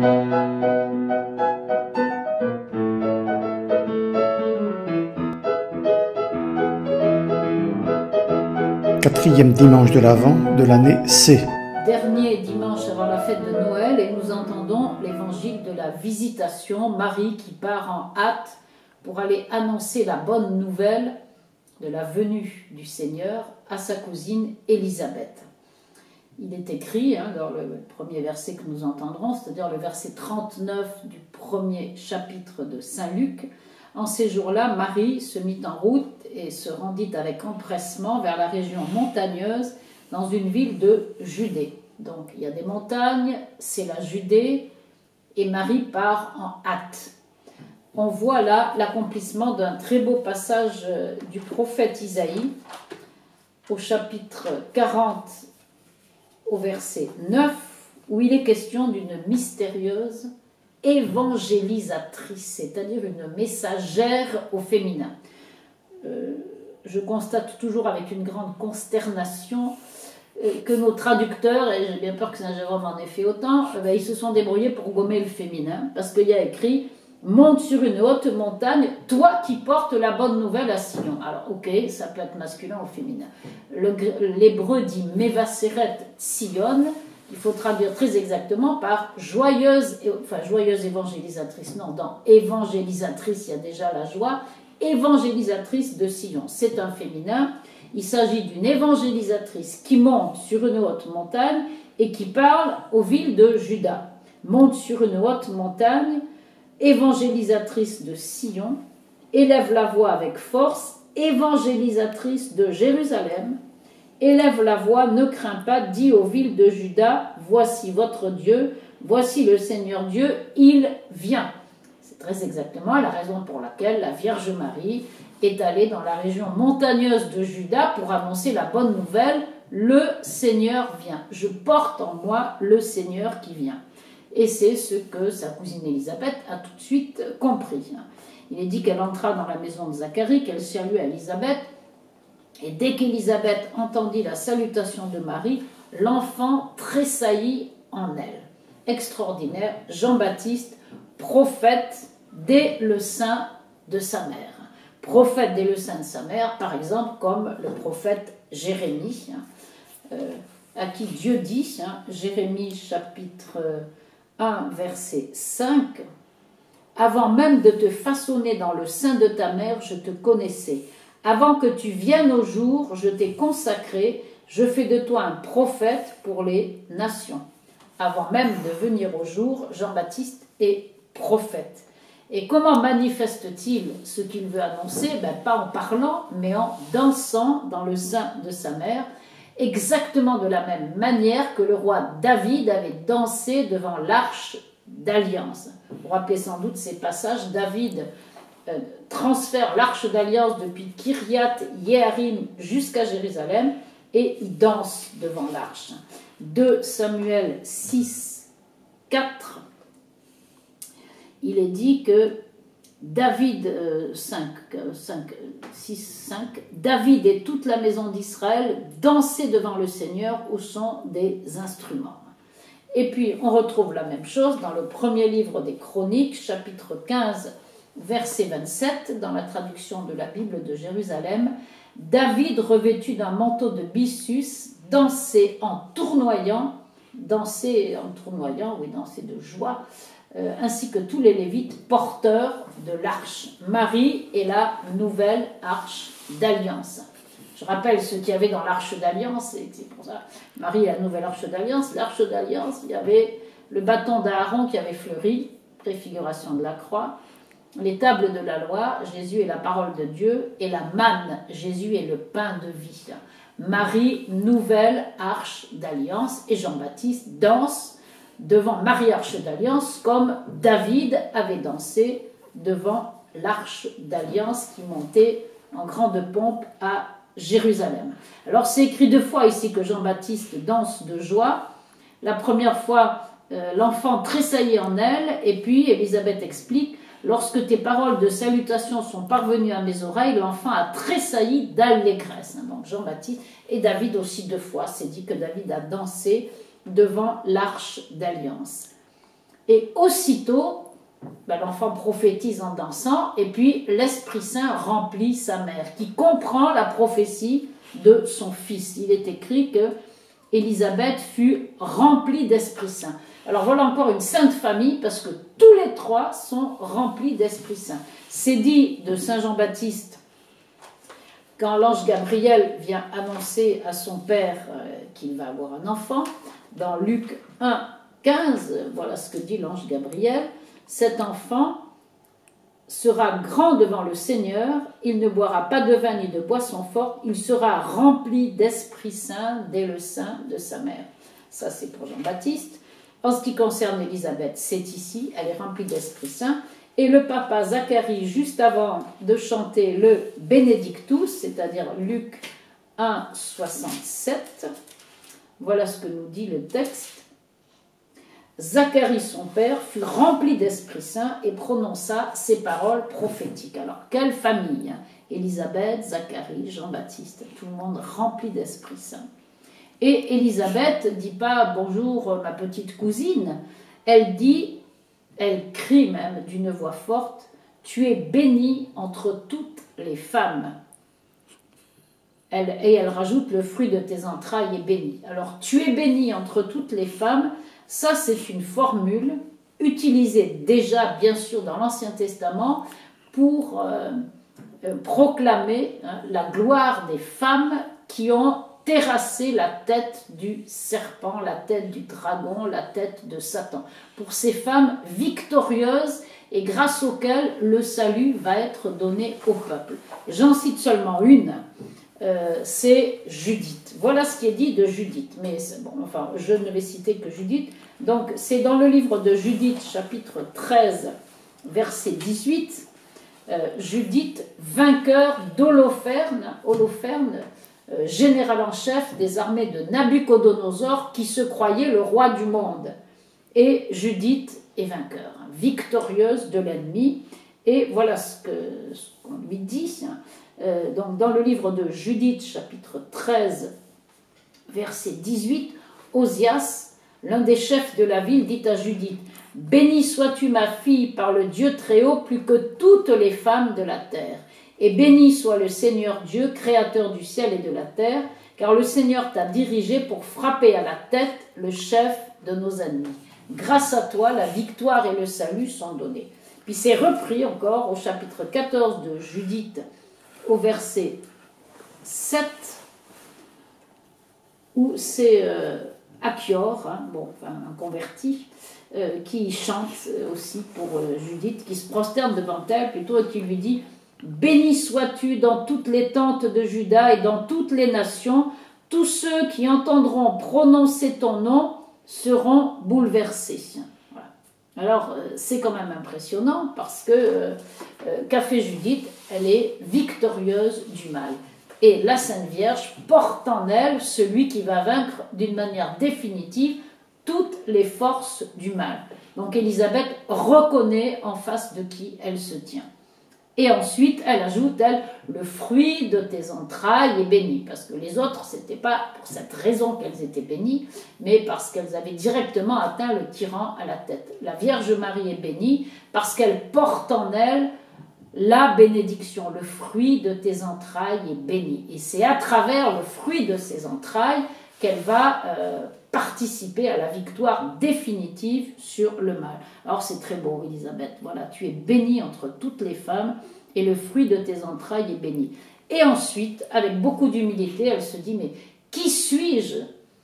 Quatrième dimanche de l'Avent de l'année C. Dernier dimanche avant la fête de Noël, et nous entendons l'évangile de la visitation, Marie qui part en hâte pour aller annoncer la bonne nouvelle de la venue du Seigneur à sa cousine Élisabeth. Il est écrit dans le premier verset que nous entendrons, c'est-à-dire le verset 39 du premier chapitre de Saint Luc. En ces jours-là, Marie se mit en route et se rendit avec empressement vers la région montagneuse dans une ville de Judée. Donc il y a des montagnes, c'est la Judée, et Marie part en hâte. On voit là l'accomplissement d'un très beau passage du prophète Isaïe au chapitre 40 au verset 9, où il est question d'une mystérieuse évangélisatrice, c'est-à-dire une messagère au féminin. Je constate toujours avec une grande consternation que nos traducteurs, et j'ai bien peur que Saint-Jérôme en ait fait autant, ils se sont débrouillés pour gommer le féminin, parce qu'il y a écrit « Monte sur une haute montagne, toi qui portes la bonne nouvelle à Sion ». Alors ok, ça peut être masculin ou féminin. L'hébreu dit « Mevaseret Sion », il faut traduire très exactement par joyeuse évangélisatrice. Non, dans évangélisatrice, il y a déjà la joie. Évangélisatrice de Sion, c'est un féminin. Il s'agit d'une évangélisatrice qui monte sur une haute montagne et qui parle aux villes de Juda. Monte sur une haute montagne, évangélisatrice de Sion, élève la voix avec force, évangélisatrice de Jérusalem. Élève la voix, ne crains pas, dis aux villes de Juda, voici votre Dieu, voici le Seigneur Dieu, il vient. C'est très exactement la raison pour laquelle la Vierge Marie est allée dans la région montagneuse de Juda pour annoncer la bonne nouvelle, le Seigneur vient. Je porte en moi le Seigneur qui vient. Et c'est ce que sa cousine Élisabeth a tout de suite compris. Il est dit qu'elle entra dans la maison de Zacharie, qu'elle salua Élisabeth. Et dès qu'Élisabeth entendit la salutation de Marie, l'enfant tressaillit en elle. Extraordinaire, Jean-Baptiste, prophète dès le sein de sa mère. Prophète dès le sein de sa mère, par exemple, comme le prophète Jérémie, à qui Dieu dit, Jérémie chapitre 1, verset 5, « Avant même de te façonner dans le sein de ta mère, je te connaissais. Avant que tu viennes au jour, je t'ai consacré, je fais de toi un prophète pour les nations. » Avant même de venir au jour, Jean-Baptiste est prophète. Et comment manifeste-t-il ce qu'il veut annoncer? Pas en parlant, mais en dansant dans le sein de sa mère, exactement de la même manière que le roi David avait dansé devant l'arche d'alliance. Vous vous rappelez sans doute ces passages, David transfère l'arche d'alliance depuis Kiryat Yearim jusqu'à Jérusalem et il danse devant l'arche. 2 Samuel 6, 4, il est dit que David, 6, 5, David et toute la maison d'Israël dansaient devant le Seigneur au son des instruments. Et puis on retrouve la même chose dans le premier livre des Chroniques, chapitre 15, verset 27, dans la traduction de la Bible de Jérusalem. David, revêtu d'un manteau de byssus, dansait en tournoyant, dansait de joie, ainsi que tous les Lévites porteurs de l'arche. Marie est la nouvelle arche d'alliance. Je rappelle ce qu'il y avait dans l'arche d'alliance, et c'est pour ça, Marie est la nouvelle arche d'alliance. L'arche d'alliance, il y avait le bâton d'Aaron qui avait fleuri, préfiguration de la croix, les tables de la loi, Jésus est la parole de Dieu, et la manne, Jésus est le pain de vie. Marie, nouvelle arche d'alliance, et Jean-Baptiste danse devant Marie arche d'alliance comme David avait dansé devant l'arche d'alliance qui montait en grande pompe à Jérusalem. Alors c'est écrit 2 fois ici que Jean-Baptiste danse de joie. La première fois, l'enfant tressaillit en elle, et puis Élisabeth explique: lorsque tes paroles de salutation sont parvenues à mes oreilles, l'enfant a tressailli d'allégresse. Donc Jean-Baptiste et David aussi 2 fois. C'est dit que David a dansé devant l'arche d'alliance. Et aussitôt, l'enfant prophétise en dansant, et puis l'Esprit Saint remplit sa mère, qui comprend la prophétie de son fils. Il est écrit que Élisabeth fut remplie d'Esprit Saint. Alors voilà encore une sainte famille, parce que tous les trois sont remplis d'Esprit Saint. C'est dit de Saint Jean-Baptiste, quand l'ange Gabriel vient annoncer à son père qu'il va avoir un enfant, dans Luc 1, 15, voilà ce que dit l'ange Gabriel: cet enfant sera grand devant le Seigneur, il ne boira pas de vin ni de boisson forte, il sera rempli d'Esprit Saint dès le sein de sa mère. Ça, c'est pour Jean-Baptiste. En ce qui concerne Élisabeth, c'est ici, elle est remplie d'Esprit Saint. Et le papa Zacharie, juste avant de chanter le Benedictus, c'est-à-dire Luc 1, 67, voilà ce que nous dit le texte. Zacharie, son père, fut rempli d'Esprit Saint et prononça ces paroles prophétiques. Alors, quelle famille, hein? Élisabeth, Zacharie, Jean-Baptiste, tout le monde rempli d'Esprit Saint. Et Élisabeth ne dit pas « bonjour ma petite cousine », elle dit, elle crie même d'une voix forte « tu es bénie entre toutes les femmes ». Et elle rajoute « le fruit de tes entrailles est béni ». Alors « tu es bénie entre toutes les femmes », ça c'est une formule utilisée déjà bien sûr dans l'Ancien Testament pour proclamer la gloire des femmes qui ont terrasser la tête du serpent, la tête du dragon, la tête de Satan. Pour ces femmes victorieuses et grâce auxquelles le salut va être donné au peuple. J'en cite seulement une, c'est Judith. Voilà ce qui est dit de Judith. Mais bon, enfin, je ne vais citer que Judith. Donc, c'est dans le livre de Judith, chapitre 13, verset 18. Judith, vainqueur d'Holoferne, général en chef des armées de Nabuchodonosor, qui se croyait le roi du monde. Et Judith est vainqueur, victorieuse de l'ennemi. Et voilà ce qu'on lui dit. Donc dans le livre de Judith, chapitre 13, verset 18, Osias, l'un des chefs de la ville, dit à Judith: « Bénie sois-tu, ma fille, par le Dieu Très-Haut, plus que toutes les femmes de la terre. Et béni soit le Seigneur Dieu, créateur du ciel et de la terre, car le Seigneur t'a dirigé pour frapper à la tête le chef de nos ennemis. Grâce à toi, la victoire et le salut sont donnés. » Puis c'est repris encore au chapitre 14 de Judith, au verset 7, où c'est Achior, un converti, qui chante aussi pour Judith, qui se prosterne devant elle plutôt et qui lui dit: « Béni sois-tu dans toutes les tentes de Juda et dans toutes les nations, tous ceux qui entendront prononcer ton nom seront bouleversés. » Voilà. Alors c'est quand même impressionnant parce que qu'a fait Judith? Elle est victorieuse du mal. Et la Sainte Vierge porte en elle celui qui va vaincre d'une manière définitive toutes les forces du mal. Donc Élisabeth reconnaît en face de qui elle se tient. Et ensuite, elle ajoute, elle, le fruit de tes entrailles est béni. Parce que les autres, ce n'était pas pour cette raison qu'elles étaient bénies, mais parce qu'elles avaient directement atteint le tyran à la tête. La Vierge Marie est bénie parce qu'elle porte en elle la bénédiction. Le fruit de tes entrailles est béni. Et c'est à travers le fruit de ses entrailles qu'elle va participer à la victoire définitive sur le mal. Alors c'est très beau, Élisabeth, voilà, tu es bénie entre toutes les femmes et le fruit de tes entrailles est béni. Et ensuite, avec beaucoup d'humilité, elle se dit, mais qui suis-je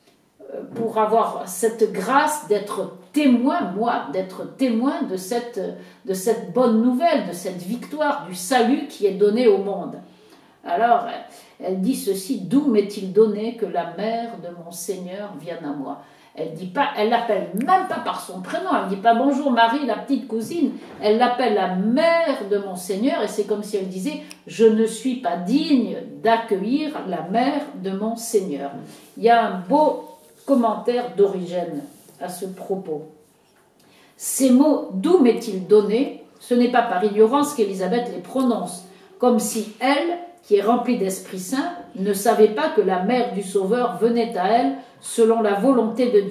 pour avoir cette grâce d'être témoin, moi, d'être témoin de cette bonne nouvelle, de cette victoire, du salut qui est donné au monde. Alors, elle dit ceci: d'où m'est-il donné que la mère de mon Seigneur vienne à moi? Elle dit pas, elle l'appelle même pas par son prénom, elle dit pas bonjour Marie, la petite cousine, elle l'appelle la mère de mon Seigneur, et c'est comme si elle disait je ne suis pas digne d'accueillir la mère de mon Seigneur. Il y a un beau commentaire d'Origène à ce propos. Ces mots, d'où m'est-il donné, ce n'est pas par ignorance qu'Élisabeth les prononce, comme si elle, qui est remplie d'Esprit Saint, ne savait pas que la mère du Sauveur venait à elle selon la volonté de Dieu.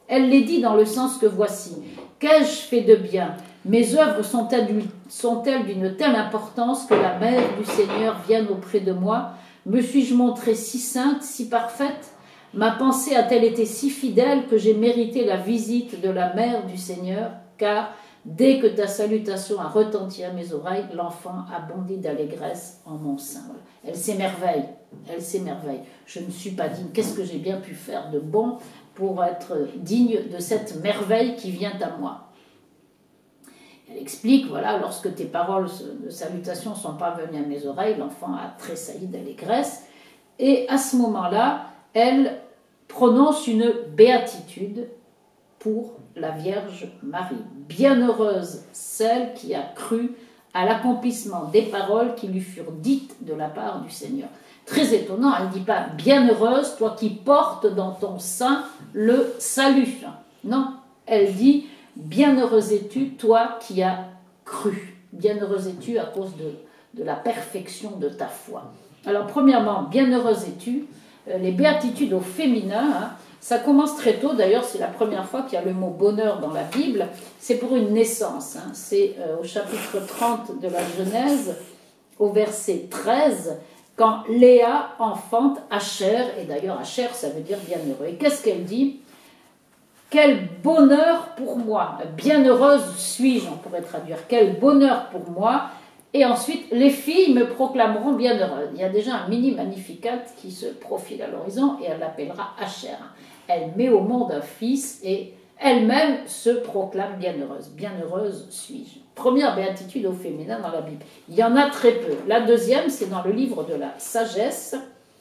Elle les dit dans le sens que voici. Qu'ai-je fait de bien? Mes œuvres sont-elles d'une telle importance que la mère du Seigneur vienne auprès de moi? Me suis-je montrée si sainte, si parfaite? Ma pensée a-t-elle été si fidèle que j'ai mérité la visite de la mère du Seigneur? Car dès que ta salutation a retenti à mes oreilles, l'enfant a bondi d'allégresse en mon sein. Voilà. Elle s'émerveille, elle s'émerveille. Je ne suis pas digne. Qu'est-ce que j'ai bien pu faire de bon pour être digne de cette merveille qui vient à moi? Elle explique, voilà, lorsque tes paroles de salutation ne sont pas venues à mes oreilles, l'enfant a tressailli d'allégresse. Et à ce moment-là, elle prononce une béatitude pour la Vierge Marie. Bienheureuse celle qui a cru à l'accomplissement des paroles qui lui furent dites de la part du Seigneur. Très étonnant, elle ne dit pas « bienheureuse, toi qui portes dans ton sein le salut ». Non, elle dit « bienheureuse es-tu, toi qui as cru ». Bienheureuse es-tu à cause de la perfection de ta foi. Alors premièrement, bienheureuse es-tu, les béatitudes au féminin, hein, ça commence très tôt, d'ailleurs c'est la première fois qu'il y a le mot bonheur dans la Bible, c'est pour une naissance, hein, c'est au chapitre 30 de la Genèse, au verset 13, quand Léa enfante Asher, et d'ailleurs Asher ça veut dire bienheureux, et qu'est-ce qu'elle dit? Quel bonheur pour moi, bienheureuse suis-je, on pourrait traduire, quel bonheur pour moi. Et ensuite, les filles me proclameront bienheureuse. Il y a déjà un mini Magnificat qui se profile à l'horizon et elle l'appellera Asher. Elle met au monde un fils et elle-même se proclame bienheureuse. Bienheureuse suis-je. Première béatitude au féminin dans la Bible. Il y en a très peu. La deuxième, c'est dans le livre de la Sagesse,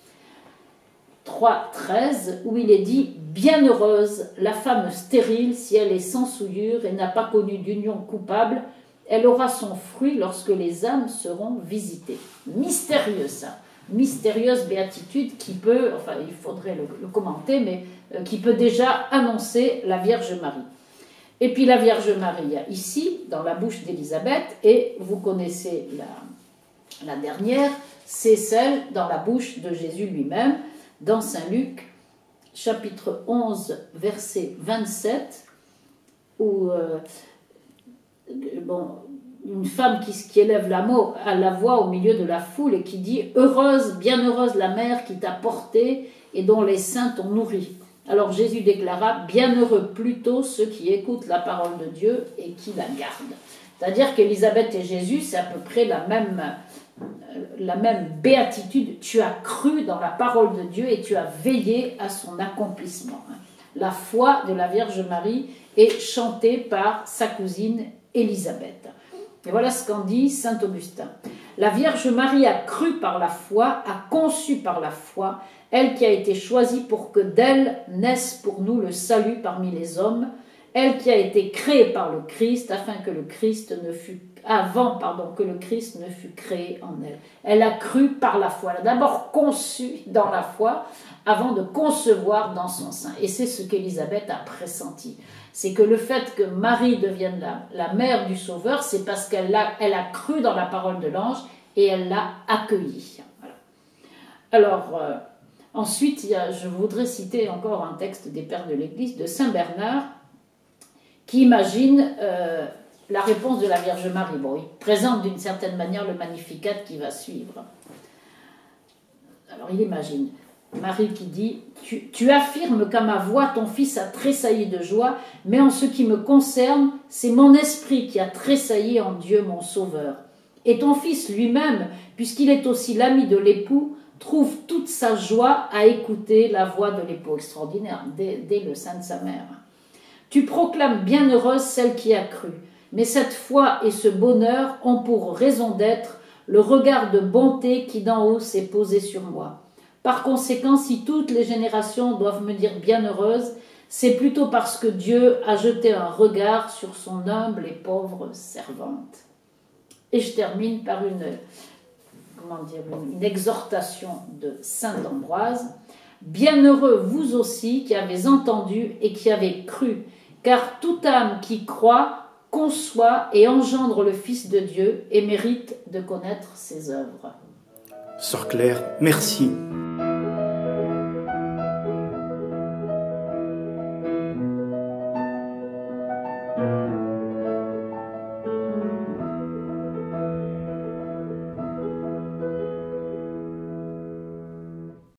3.13, où il est dit « Bienheureuse la femme stérile si elle est sans souillure et n'a pas connu d'union coupable, elle aura son fruit lorsque les âmes seront visitées. » Mystérieux ça, mystérieuse béatitude qui peut, enfin il faudrait le commenter, mais qui peut déjà annoncer la Vierge Marie. Et puis la Vierge Marie, il y a ici, dans la bouche d'Élisabeth, et vous connaissez la dernière, c'est celle dans la bouche de Jésus lui-même, dans Saint Luc, chapitre 11, verset 27, où une femme qui élève la voix au milieu de la foule et qui dit « Heureuse, bienheureuse la mère qui t'a portée et dont les seins t'ont nourri ». Alors Jésus déclara « Bienheureux plutôt ceux qui écoutent la parole de Dieu et qui la gardent ». C'est-à-dire qu'Élisabeth et Jésus, c'est à peu près la même béatitude. Tu as cru dans la parole de Dieu et tu as veillé à son accomplissement. La foi de la Vierge Marie est chantée par sa cousine Élisabeth. Et voilà ce qu'en dit saint Augustin. La Vierge Marie a cru par la foi, a conçu par la foi, elle qui a été choisie pour que d'elle naisse pour nous le salut parmi les hommes, elle qui a été créée par le Christ afin que le Christ ne fût créé en elle. Elle a cru par la foi. Elle a d'abord conçu dans la foi avant de concevoir dans son sein. Et c'est ce qu'Élisabeth a pressenti. C'est que le fait que Marie devienne la mère du Sauveur, c'est parce qu'elle a cru dans la parole de l'ange et elle l'a accueillie. Voilà. Alors, ensuite, je voudrais citer encore un texte des Pères de l'Église de Saint Bernard qui imagine la réponse de la Vierge Marie. Bon, il présente d'une certaine manière le Magnificat qui va suivre. Alors, il imagine Marie qui dit « Tu affirmes qu'à ma voix ton fils a tressailli de joie, mais en ce qui me concerne, c'est mon esprit qui a tressailli en Dieu mon Sauveur. Et ton fils lui-même, puisqu'il est aussi l'ami de l'époux, trouve toute sa joie à écouter la voix de l'époux. » Extraordinaire, dès le sein de sa mère. « Tu proclames bienheureuse celle qui a cru, mais cette foi et ce bonheur ont pour raison d'être le regard de bonté qui d'en haut s'est posé sur moi. Par conséquent, si toutes les générations doivent me dire bienheureuse, c'est plutôt parce que Dieu a jeté un regard sur son humble et pauvre servante. » Et je termine par une exhortation de saint Ambroise. « Bienheureux vous aussi qui avez entendu et qui avez cru, car toute âme qui croit conçoit et engendre le Fils de Dieu et mérite de connaître ses œuvres. » Sœur Claire, merci.